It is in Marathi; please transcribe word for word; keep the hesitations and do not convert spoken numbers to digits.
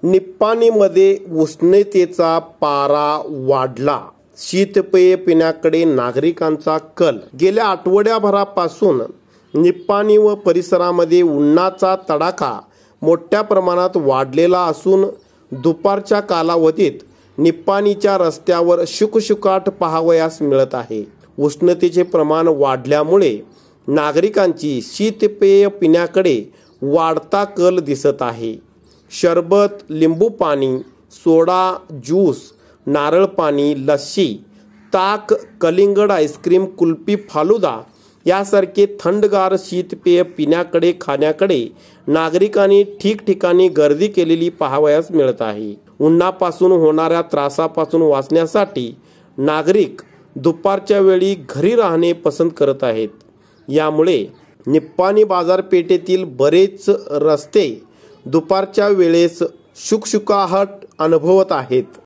निप्पाणीमध्ये उष्णतेचा पारा वाढला. शीतपेय पिण्याकडे नागरिकांचा कल. गेल्या आठवड्याभरापासून निप्पाणी व परिसरामध्ये उन्हाचा तडाखा मोठ्या प्रमाणात वाढलेला असून दुपारच्या कालावधीत निप्पाणीच्या रस्त्यावर शुकशुकाट पाहावयास मिळत आहे. उष्णतेचे प्रमाण वाढल्यामुळे नागरिकांची शीतपेय पिण्याकडे वाढता कल दिसत आहे. सरबत, लिंबू पाणी, सोडा, ज्यूस, नारळ पाणी, लस्सी, ताक, कलिंगड आईस्क्रीम, कुल्फी, फालुदा यासारखे थंडगार शीतपेय पिण्याकडे खाण्याकडे नागरिकांनी ठिकठिकाणी गर्दी केलेली पाहावयास मिळत आहे. उन्हापासून होणाऱ्या त्रासापासून वाचण्यासाठी नागरिक दुपारच्या वेळी घरी राहणे पसंत करत आहेत. यामुळे निप्पाणी बाजारपेठेतील बरेच रस्ते दुपारच्या वेळेस शुकशुकाट अनुभवत आहेत.